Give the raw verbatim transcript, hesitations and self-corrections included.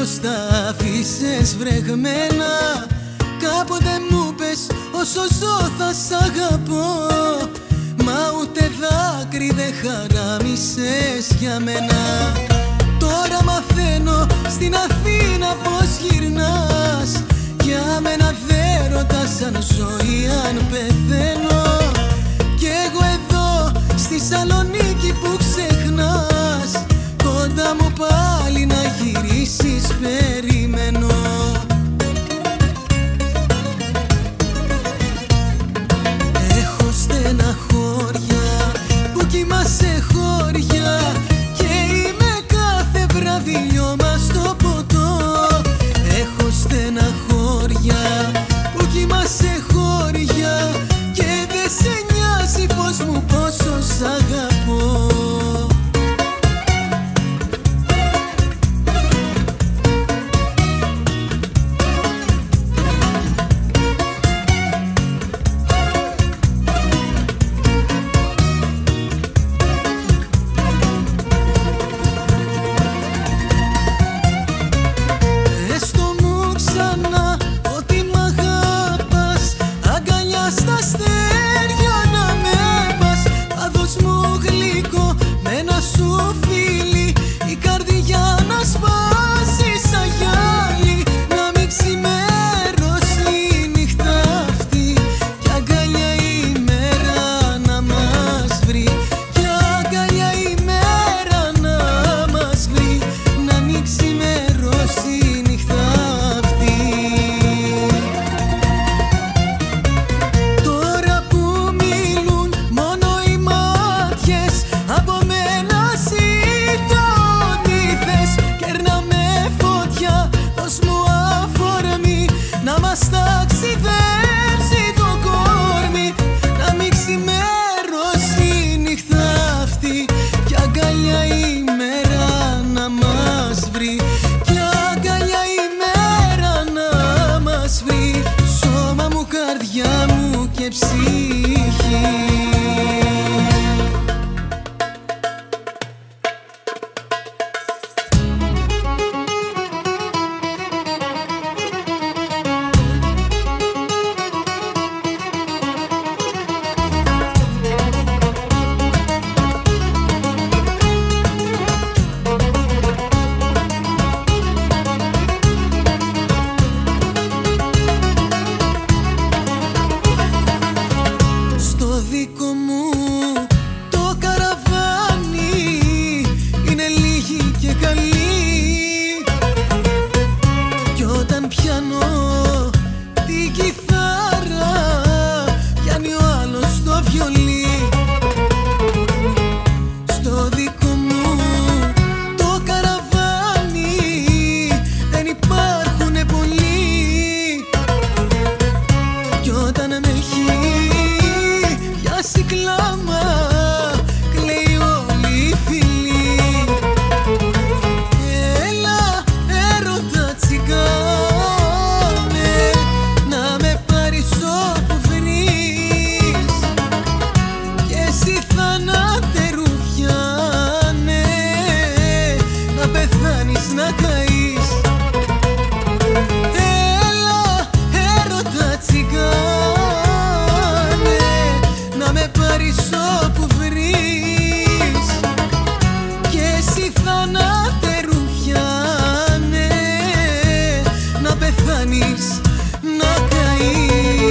πως τα αφήσες βρεγμένα. Κάποτε μου πες όσο ζω θα σ' αγαπώ, μα ούτε δάκρυ δεν χαράμισες για μένα. Τώρα μαθαίνω στην Αθήνα πως γυρνάς, για μένα δεν ρωτάς αν ζω ή αν πεθαίνω. Κι εγώ εδώ στη Σαλονίκη που ξεχνάς, κοντά μου πάλι να γυρίσεις περιμένω. Έχω στεναχώρια που κοιμάσαι χώρια, και είμαι κάθε βράδυ λιώμα στο ποτό. Έχω στεναχώρια που κοιμάσαι χώρια, και δεν σε νοιάζει πως μου πόσο σ' αγαπώ. να καείς.